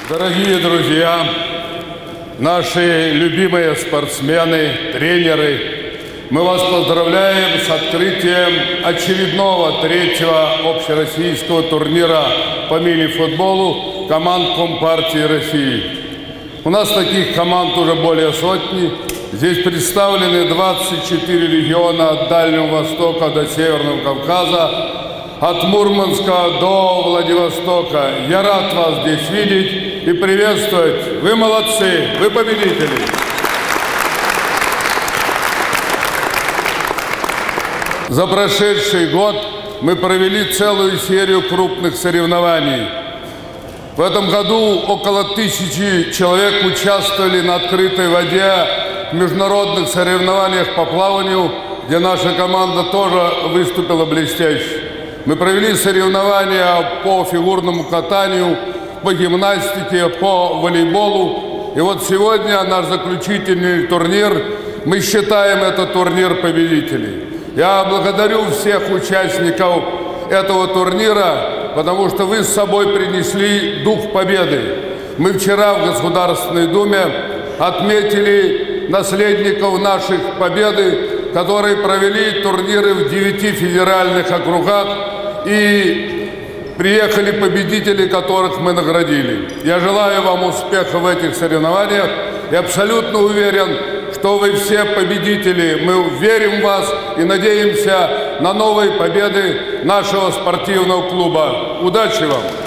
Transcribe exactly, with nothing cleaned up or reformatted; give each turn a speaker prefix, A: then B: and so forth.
A: Дорогие друзья, наши любимые спортсмены, тренеры, мы вас поздравляем с открытием очередного третьего общероссийского турнира по мини-футболу команд Компартии России. У нас таких команд уже более сотни. Здесь представлены двадцать четыре региона от Дальнего Востока до Северного Кавказа, от Мурманска до Владивостока. Я рад вас здесь видеть и приветствовать. Вы молодцы, вы победители. За прошедший год мы провели целую серию крупных соревнований. В этом году около тысячи человек участвовали на открытой воде в международных соревнованиях по плаванию, где наша команда тоже выступила блестяще. Мы провели соревнования по фигурному катанию, по гимнастике, по волейболу. И вот сегодня наш заключительный турнир. Мы считаем этот турнир победителей. Я благодарю всех участников этого турнира, потому что вы с собой принесли дух победы. Мы вчера в Государственной Думе отметили наследников наших победы, которые провели турниры в девяти федеральных округах, и приехали победители, которых мы наградили. Я желаю вам успеха в этих соревнованиях и абсолютно уверен, что вы все победители. Мы верим в вас и надеемся на новые победы нашего спортивного клуба. Удачи вам!